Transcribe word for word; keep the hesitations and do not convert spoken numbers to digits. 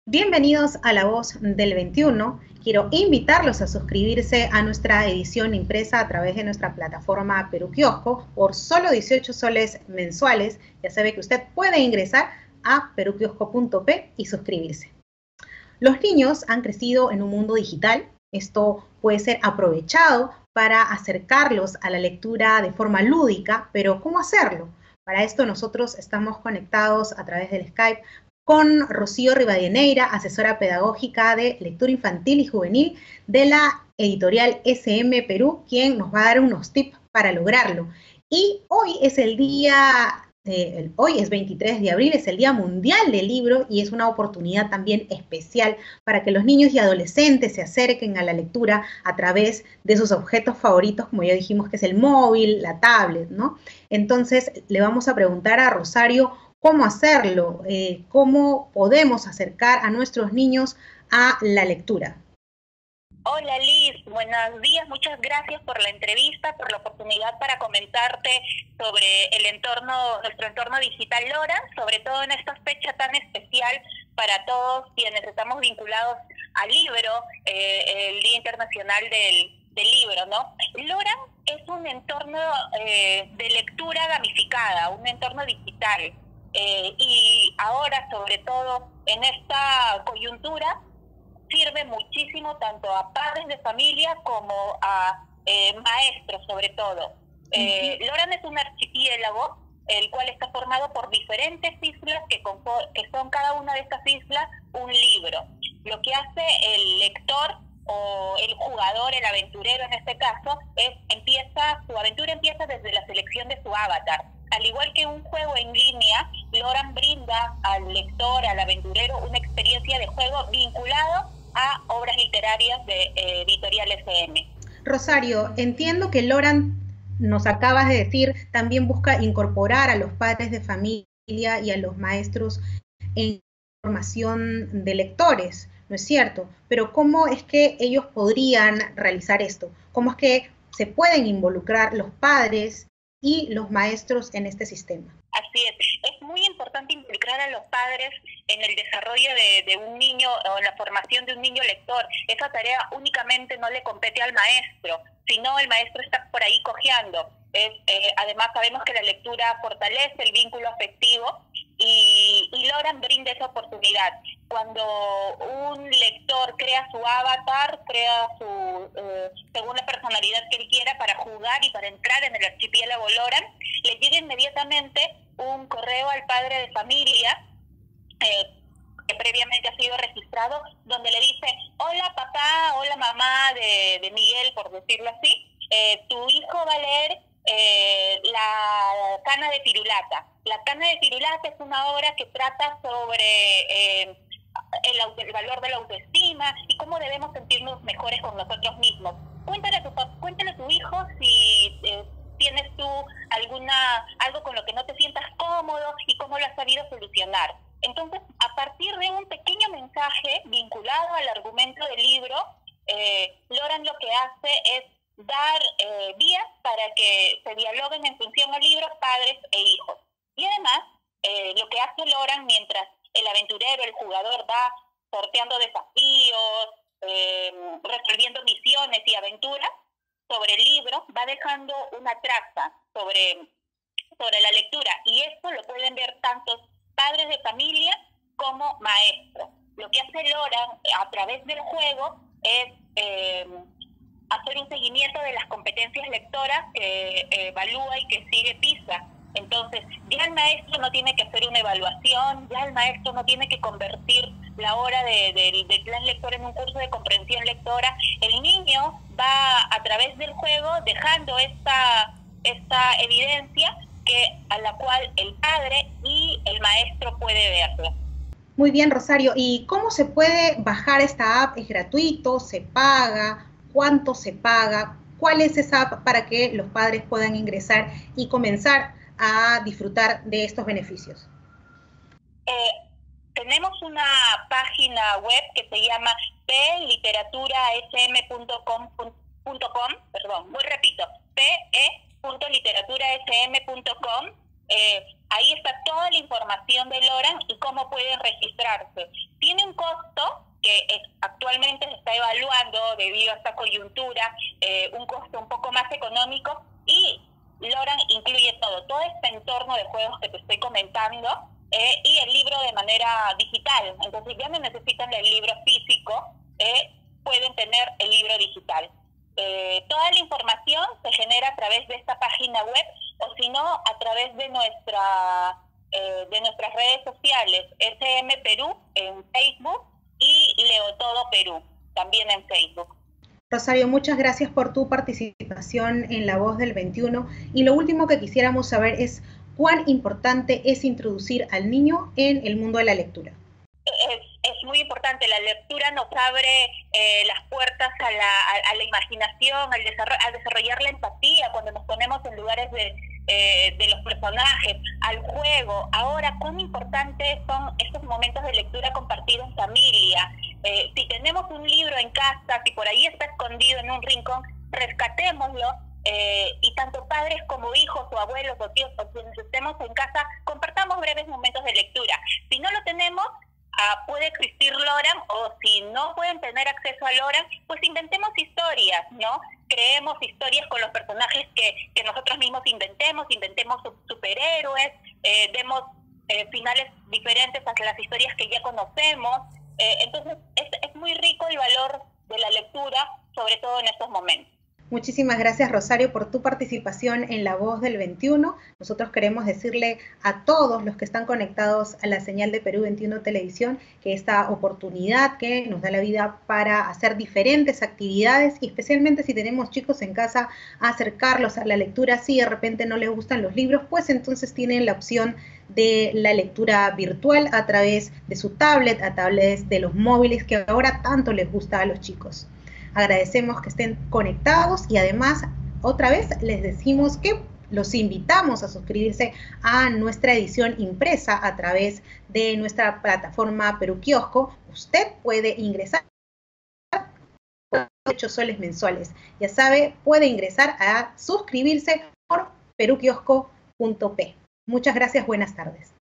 Bienvenidos a La Voz del veintiuno. Quiero invitarlos a suscribirse a nuestra edición impresa a través de nuestra plataforma Perú Kiosco por solo dieciocho soles mensuales. Ya sabe que usted puede ingresar a peru kiosco punto pe y suscribirse. Los niños han crecido en un mundo digital. Esto puede ser aprovechado para acercarlos a la lectura de forma lúdica, pero ¿cómo hacerlo? Para esto nosotros estamos conectados a través del Skype con Rocío Rivadeneira, asesora pedagógica de lectura infantil y juvenil de la editorial ese eme Perú, quien nos va a dar unos tips para lograrlo. Y hoy es el día, eh, hoy es veintitrés de abril, es el Día Mundial del Libro y es una oportunidad también especial para que los niños y adolescentes se acerquen a la lectura a través de sus objetos favoritos, como ya dijimos que es el móvil, la tablet, ¿no? Entonces le vamos a preguntar a Rosario cómo hacerlo, eh, cómo podemos acercar a nuestros niños a la lectura. Hola Liz, buenos días, muchas gracias por la entrevista, por la oportunidad para comentarte sobre el entorno, nuestro entorno digital LORAN, sobre todo en esta fecha tan especial para todos quienes estamos vinculados al libro, eh, el Día Internacional del, del Libro, ¿no? LORAN es un entorno eh, de lectura gamificada, un entorno digital. Eh, y ahora, sobre todo en esta coyuntura, sirve muchísimo tanto a padres de familia como a eh, maestros, sobre todo. Eh, uh-huh. LORAN es un archipiélago, el cual está formado por diferentes islas que, que son cada una de estas islas un libro. Lo que hace el lector o el jugador, el aventurero en este caso, es empieza su aventura empieza desde la selección de su avatar. Al igual que un juego en línea, LORAN brinda al lector, al aventurero, una experiencia de juego vinculado a obras literarias de eh, editorial ese eme. Rosario, entiendo que LORAN, nos acabas de decir, también busca incorporar a los padres de familia y a los maestros en formación de lectores, ¿no es cierto? Pero ¿cómo es que ellos podrían realizar esto? ¿Cómo es que se pueden involucrar los padres y los maestros en este sistema? Así es, es muy importante involucrar a los padres en el desarrollo de, de un niño o en la formación de un niño lector. Esa tarea únicamente no le compete al maestro, sino el maestro está por ahí cojeando. Es, eh, además sabemos que la lectura fortalece el vínculo afectivo y, y LORAN brinda esa oportunidad. Cuando un lector crea su avatar, crea su eh, según la personalidad que él quiera para jugar y para entrar en el archipiélago LORAN, le llega inmediatamente un correo al padre de familia eh, que previamente ha sido registrado, donde le dice: hola papá, hola mamá de, de Miguel, por decirlo así, eh, tu hijo va a leer eh, La cana de Pirulata. La cana de Pirulata es una obra que trata sobre eh, el, el valor de la autoestima y cómo debemos sentirnos mejores con nosotros mismos. Cuéntale a tu, cuéntale a tu hijo si eh, tienes tú alguna algo con lo que no te sientas cómodo y cómo lo has sabido solucionar. Entonces, a partir de un pequeño mensaje vinculado al argumento del libro, eh, LORAN lo que hace es dar eh, vías para que se dialoguen en función al libro padres e hijos. Y además, eh, lo que hace LORAN mientras el aventurero, el jugador va sorteando desafíos, eh, resolviendo misiones y aventuras sobre el libro, va dejando una traza sobre, sobre la lectura. Y esto lo pueden ver tantos padres de familia como maestros. Lo que hace LORAN a través del juego es eh, hacer un seguimiento de las competencias lectoras que eh, evalúa y que sigue PISA. Entonces, ya el maestro no tiene que hacer una evaluación, ya el maestro no tiene que convertir la hora de, de, de plan lector en un curso de comprensión lectora. El niño va a través del juego dejando esta, esta evidencia que, a la cual el padre y el maestro puede verlo. Muy bien, Rosario. ¿Y cómo se puede bajar esta app? ¿Es gratuito? ¿Se paga? ¿Cuánto se paga? ¿Cuál es esa app para que los padres puedan ingresar y comenzar a disfrutar de estos beneficios? Eh, tenemos una página web que se llama p literatura s m punto com, perdón, muy repito, p e punto literatura s m punto com. Eh, ahí está toda la información de LORAN y cómo pueden registrarse. tiene un costo que es, actualmente se está evaluando debido a esta coyuntura, eh, un costo un poco más económico, y Loran incluye todo, todo este entorno de juegos que te estoy comentando, eh, y el libro de manera digital. Entonces ya no necesitan el libro físico, eh, pueden tener el libro digital. Eh, toda la información se genera a través de esta página web, o si no, a través de nuestra eh, de nuestras redes sociales, S M Perú en Facebook y Leo Todo Perú, también en Facebook. Rosario, muchas gracias por tu participación en La Voz del veintiuno. Y lo último que quisiéramos saber es cuán importante es introducir al niño en el mundo de la lectura. Es, es muy importante, la lectura nos abre eh, las puertas a la, a, a la imaginación, al desarrollo, a desarrollar la empatía cuando nos ponemos en lugares de, eh, de los personajes, al juego. Ahora, cuán importantes son estos momentos de lectura compartidos en familia. Eh, si tenemos un libro en casa, si por ahí está escondido en un rincón, rescatémoslo, eh, y tanto padres como hijos o abuelos o tíos o quienes estemos en casa, compartamos breves momentos de lectura. Si no lo tenemos, Uh, puede existir Loran, o si no pueden tener acceso a Loran, pues inventemos historias, ¿no? Creemos historias con los personajes que, que nosotros mismos inventemos, inventemos superhéroes, eh, demos eh, finales diferentes a las historias que ya conocemos. Eh, entonces, es, es muy rico el valor de la lectura, sobre todo en estos momentos. Muchísimas gracias, Rosario, por tu participación en La Voz del veintiuno. Nosotros queremos decirle a todos los que están conectados a la señal de Perú veintiuno Televisión que esta oportunidad que nos da la vida para hacer diferentes actividades, y especialmente si tenemos chicos en casa, acercarlos a la lectura. Si de repente no les gustan los libros, pues entonces tienen la opción de la lectura virtual a través de su tablet, a través de los móviles que ahora tanto les gusta a los chicos. Agradecemos que estén conectados y además otra vez les decimos que los invitamos a suscribirse a nuestra edición impresa a través de nuestra plataforma Perú Kiosco. Usted puede ingresar por ocho soles mensuales. Ya sabe, puede ingresar a suscribirse por perukiosco punto p. Muchas gracias, buenas tardes.